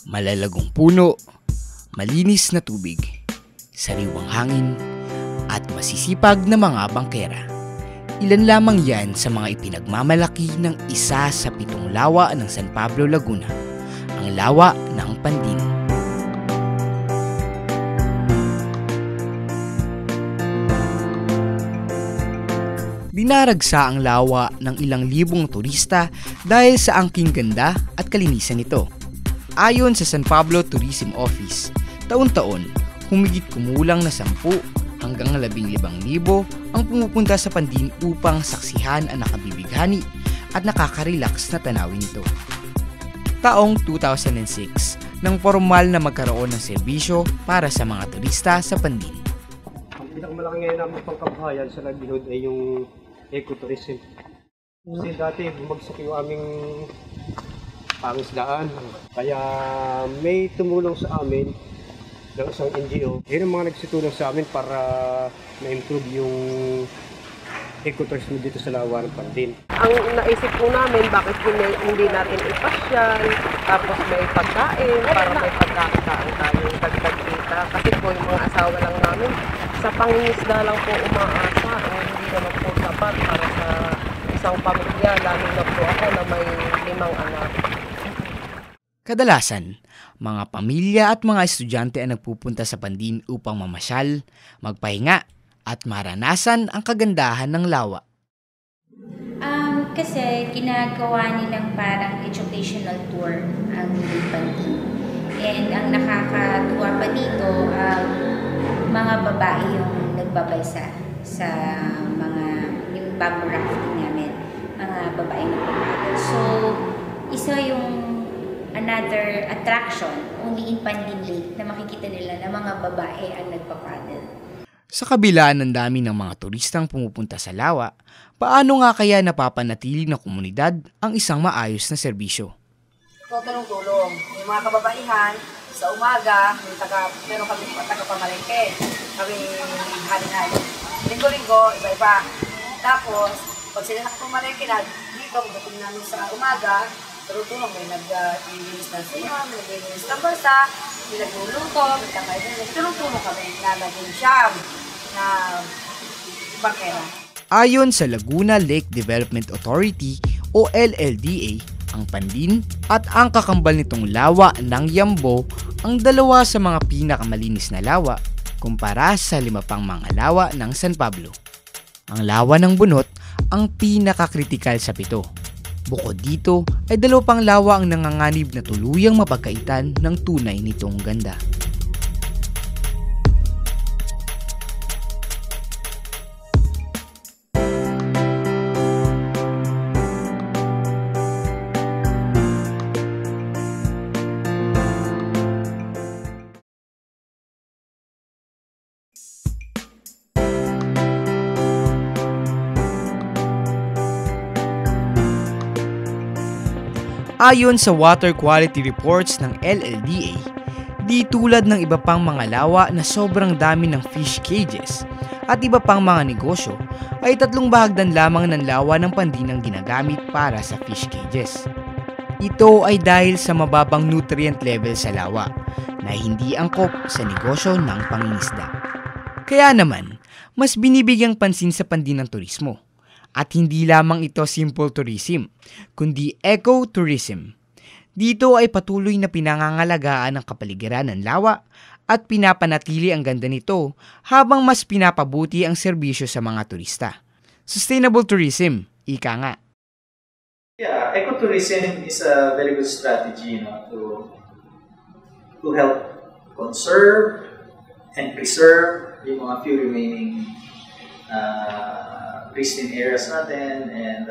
Malalagong puno, malinis na tubig, sariwang hangin, at masisipag na mga bangkera. Ilan lamang yan sa mga ipinagmamalaki ng isa sa 7 lawa ng San Pablo, Laguna, ang lawa ng Pandin. Dinaragsa ang lawa ng ilang libong turista dahil sa angking ganda at kalinisan nito. Ayon sa San Pablo Tourism Office, taon-taon, humigit kumulang na 10 hanggang 15,000 ang pumupunta sa Pandin upang saksihan ang nakabibighani at nakaka-relax na tanawin nito. Taong 2006, nang formal na magkaroon ng serbisyo para sa mga turista sa Pandin. Ang pinakamalaki ngayon namin pangkabuhayan sa livelihood ay yung ecotourism. Kasi dati bumagsak yung aming pangisdaan. Kaya may tumulong sa amin ng isang NGO. Yun ang mga nagsitulong sa amin para ma-improve yung ecotourism dito sa Lawa ng Pandin. Ang naisip po namin, bakit hindi natin ipasyal, tapos may pagkain, para may pagkakitaan tayo, dagdag kita. Kasi po yung mga asawa lang namin, sa pangingisda lang po umaasa, hindi naman po sapat para sa isang pamilya, lalo na po ako na may 5 anak. Kadalasan, mga pamilya at mga estudyante ang nagpupunta sa Pandin upang mamasyal, magpahinga, at maranasan ang kagandahan ng lawa. Kasi ginagawa nilang parang educational tour ang Pandin. And ang nakakatuwa pa dito, mga babae yung nagbabaysa sa mga yung bamboo rafting namin, mga babae nagbabaysa. So, isa yung another attraction only in Pandin Lake na makikita nila na mga babae ang nagpapaddle. Sa kabila ng dami ng mga turistang pumupunta sa lawa, paano nga kaya napapanatili ng komunidad ang isang maayos na serbisyo? Tulong-tulong. Yung mga kababaihan, sa umaga, meron kami taga-pamalengke. Kami halin-halin. Linggo-linggo, iba-iba. Tapos, pag sila nakapamalengke na, dito, pagdating namin sa umaga, tulong-tulong. May nag-iinis ng siya, may nag-iinis ng balsa, may nagluluto, may tangay-inis. Tulong-tulong kami na naging siyam na bangkera. Ayon sa Laguna Lake Development Authority o LLDA, ang Pandin at ang kakambal nitong lawa ng Yambo ang 2 sa mga pinakamalinis na lawa kumpara sa 5 pang mga lawa ng San Pablo. Ang lawa ng Bunot ang pinakakritikal sa 7. Bukod dito ay 2 pang lawa ang nanganganib na tuluyang mapagkaitan ng tunay nitong ganda. Ayon sa water quality reports ng LLDA, di tulad ng iba pang mga lawa na sobrang dami ng fish cages at iba pang mga negosyo, ay 3 bahagdan lamang ng lawa ng Pandin ang ginagamit para sa fish cages. Ito ay dahil sa mababang nutrient level sa lawa na hindi angkop sa negosyo ng pangingisda. Kaya naman, mas binibigyang pansin sa Pandin ng turismo. At hindi lamang ito simple tourism, kundi eco-tourism. Dito ay patuloy na pinangangalagaan ang kapaligiran ng lawa at pinapanatili ang ganda nito habang mas pinapabuti ang serbisyo sa mga turista. Sustainable tourism, ika nga. Yeah, ecotourism is a very good strategy, to help conserve and preserve yung mga few remaining pristine areas natin and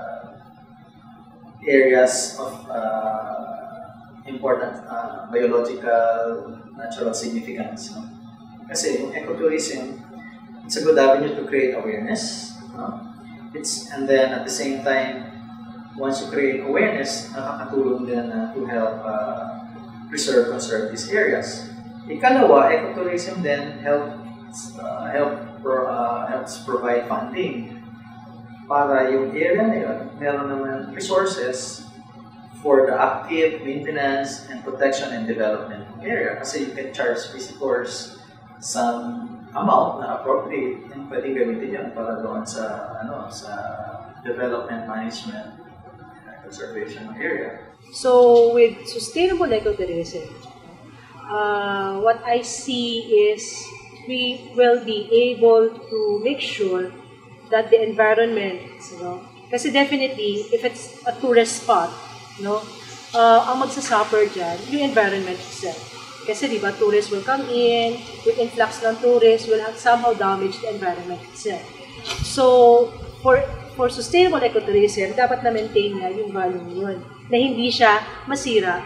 areas of important biological, natural significance. No? Kasi yung ecotourism, it's a good avenue to create awareness. And then at the same time, once you create awareness, nakakatulong din to help conserve these areas. Ikalawa, ecotourism then helps provide funding para yung area na yun, meron naman resources for the active maintenance and protection and development ng area. Kasi you can charge visitors some amount na appropriate and pwedeng gamitin yun para doon sa sa development management and conservation ng area. So with sustainable ecotourism, what I see is we will be able to make sure that the environment, kasi definitely if it's a tourist spot, ang magsasuffer dyan, yung environment itself. Kasi diba, tourists will come in, with influx ng tourists will somehow damage the environment itself. So, for sustainable ecotourism, dapat na-maintain nga yung value yun, na hindi siya masira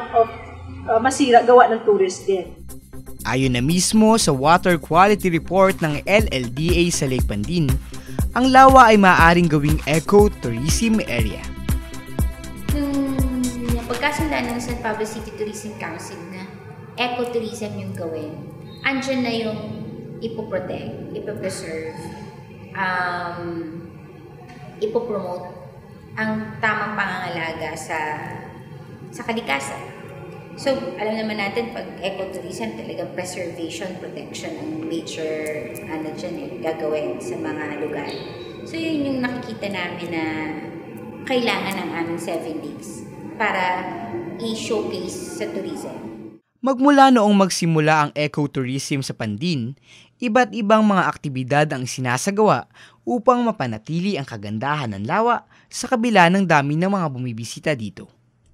gawa ng tourist din. Ayon na mismo sa Water Quality Report ng LLDA sa Lake Pandin, ang lawa ay maaaring gawing ecotourism area. Nung pagkasundaan ng San Pablo City Tourism Council na ecotourism yung gawin, andyan na yung ipoprotect, ipopreserve, ipopromote ang tamang pangangalaga sa kalikasan. So, alam naman natin, pag ecotourism, talagang preservation, protection ang major gagawin sa mga lugar. So, yun yung nakikita namin na kailangan ng aming 7 days para i-showcase sa tourism. Magmula noong magsimula ang ecotourism sa Pandin, iba't ibang mga aktibidad ang sinasagawa upang mapanatili ang kagandahan ng lawa sa kabila ng dami ng mga bumibisita dito.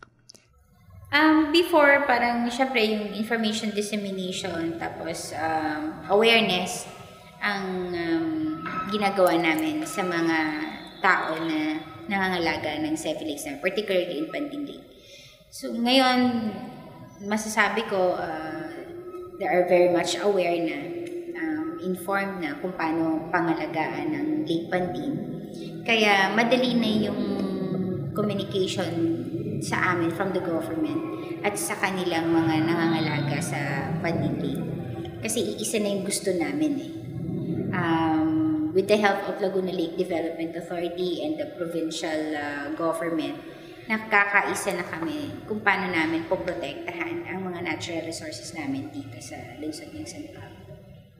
Before, parang syempre yung information dissemination, tapos awareness ang ginagawa namin sa mga tao na nangangalaga ng Seven Lakes, particularly in Pandin Lake. So ngayon, masasabi ko, they are very much aware na, informed na kung paano pangalagaan ng Lake Pandin. Kaya madali na yung communication sa amin from the government at sa kanilang mga nangangalaga sa Pandin Lake. Kasi iisa na yung gusto namin with the help of Laguna Lake Development Authority and the provincial government, nakakaisa na kami kung paano namin poprotektahan ang mga natural resources namin dito sa lungsod ng San Pablo.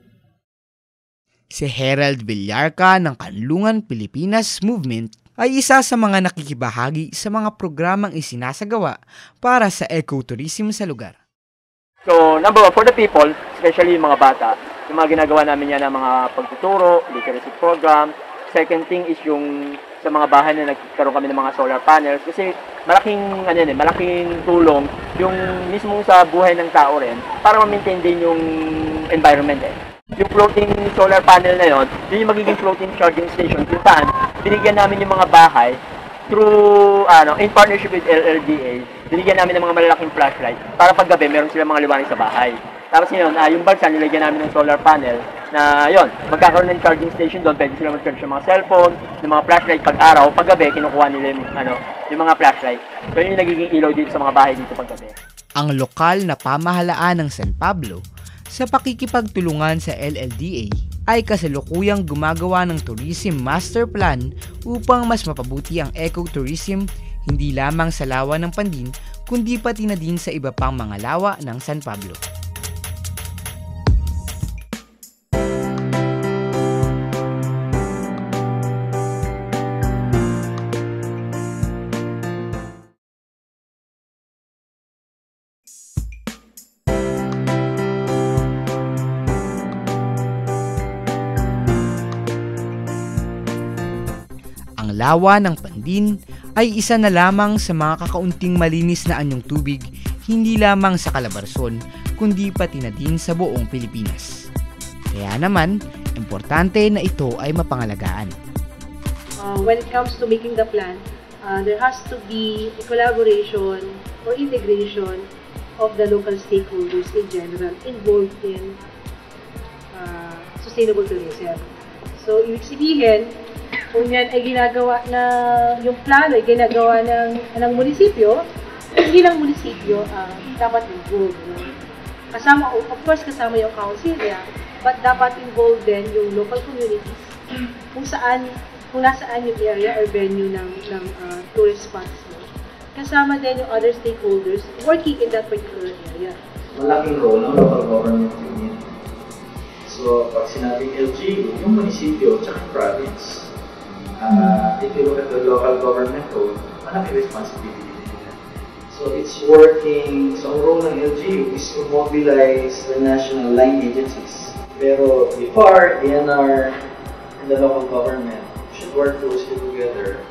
Si Herald Villarca ng Kanlungan Pilipinas Movement ay isa sa mga nakikibahagi sa mga programang isinasagawa para sa ecotourism sa lugar. So, number one, for the people, especially yung mga bata, yung mga ginagawa namin yan ng mga pagtuturo, literacy program. Second thing is yung sa mga bahay na nagkaroon kami ng mga solar panels kasi malaking tulong yung mismo sa buhay ng tao rin para ma-maintain din yung environment Yung floating solar panel na yun yung magiging floating charging station kung saan binigyan namin yung mga bahay through, in partnership with LLDA, binigyan namin ng mga malalaking flashlight para paggabi meron silang mga liwanag sa bahay. Tapos yun, yung balsa, nilagyan namin ng solar panel na yun, magkakaroon ng charging station doon, pwede sila mag-charge ng mga cellphone, ng mga flashlight pag-araw, paggabi, kinukuha nila yung mga flashlight. So yun yung nagiging ilaw dito sa mga bahay dito paggabi. Ang lokal na pamahalaan ng San Pablo sa pakikipagtulungan sa LLDA ay kasalukuyang gumagawa ng Tourism Master Plan upang mas mapabuti ang ecotourism hindi lamang sa lawa ng Pandin kundi pati na din sa iba pang mga lawa ng San Pablo. Ang lawa ng Pandin ay isa na lamang sa mga kakaunting malinis na anyong tubig hindi lamang sa Calabarzon kundi pati na din sa buong Pilipinas. Kaya naman, importante na ito ay mapangalagaan. When it comes to making the plan, there has to be a collaboration or integration of the local stakeholders in general involved in sustainable tourism. So, ibig sabihin, kung yan ay ginagawa na, yung plano ay ginagawa ng munisipyo, hindi lang munisipyo dapat involved. Kasama, of course, kasama yung council, but dapat involved din yung local communities kung nasaan yung area or venue ng tourist spots. kasama din yung other stakeholders working in that particular area. Malaking role ng local government unit. So, pag sinabing LGU, yung munisipyo at province, if you look at the local government code, malaking responsibility nila. So, it's working, so ang role ng LGU is to mobilize the national line agencies. Pero before, DNR and the local government should work closely together.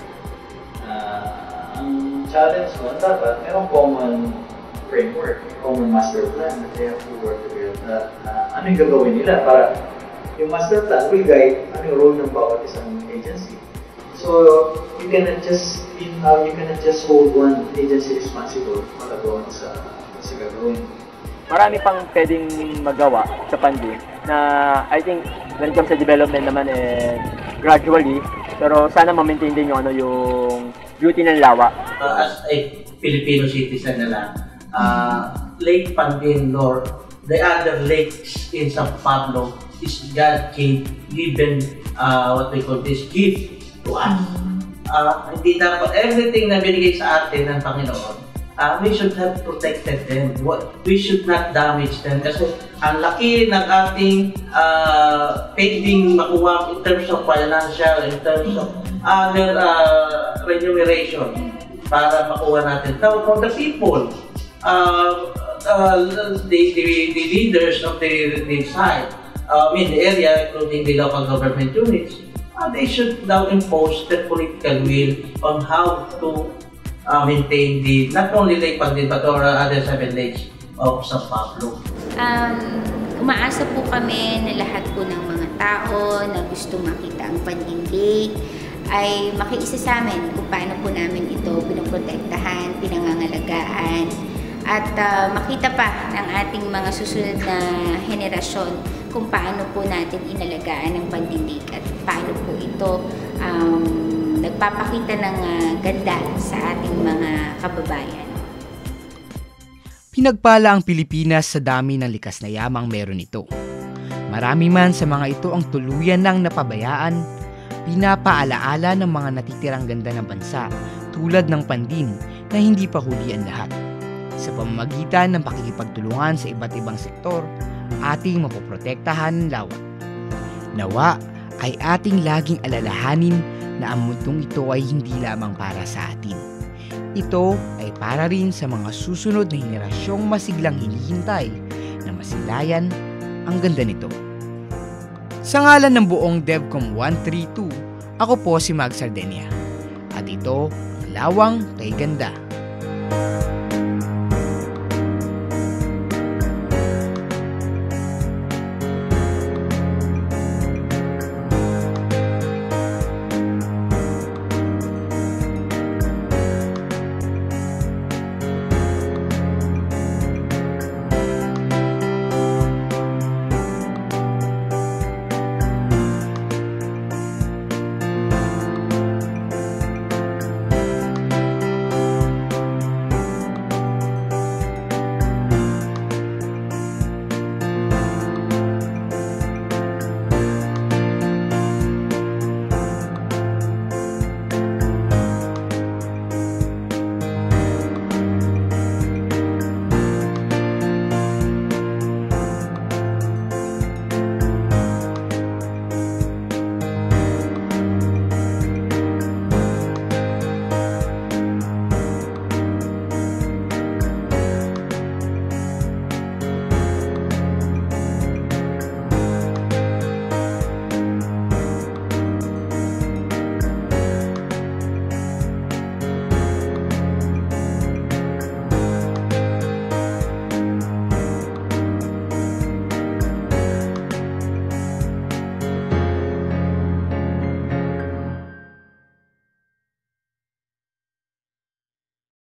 Ang challenge mo, dapat mayroong common framework, common master plan that they have to work together. Ano yung gagawin nila para yung master plan will guide ano yung role ng bawat isang agency. So you cannot just hold one agency responsible para sa gagawin. Marami pang pwedeng magawa sa Pandin na I think when it comes sa development naman gradually, pero sana ma-maintain din yung yung beauty ng lawa. As a Filipino citizen na lang, Lake Pandin or the other lakes in San Pablo is God given what we call this gift to us. Hindi dapat everything na binigay sa atin ng Panginoon, we should have protected them. We should not damage them kasi ang laki ng ating pwedeng makuha in terms of financial, in terms of other remuneration para makuha natin. Now, for the people, the leaders of the side, in the area, including the local government units, they should now impose the political will on how to maintain not only Lake Pandin but other 7 lakes of San Pablo. Umaasa po kami na lahat po ng mga tao na gusto makita ang Pandin Lake ay makiisa sa amin kung paano po namin ito pinoprotektahan, pinangangalagaan, at makita pa ng ating mga susunod na henerasyon kung paano po natin inalagaan ang Pandin Lake at paano po ito nagpapakita ng ganda sa ating mga kababayan. Pinagpala ang Pilipinas sa dami ng likas na yamang meron ito. Marami man sa mga ito ang tuluyan ng napabayaan, pinapaalaala ng mga natitirang ganda ng bansa tulad ng Pandin na hindi pa huli ang lahat. Sa pamamagitan ng pakikipagtulungan sa iba't ibang sektor, ating mapoprotektahan ang lawa. Nawa ay ating laging alalahanin na ang mundong ito ay hindi lamang para sa atin. Ito ay para rin sa mga susunod na henerasyong masiglang hinihintay na masilayan ang ganda nito. Sa ngalan ng buong DevCom 132, ako po si Mag Sardenia. At ito, ang Lawang Kay Ganda.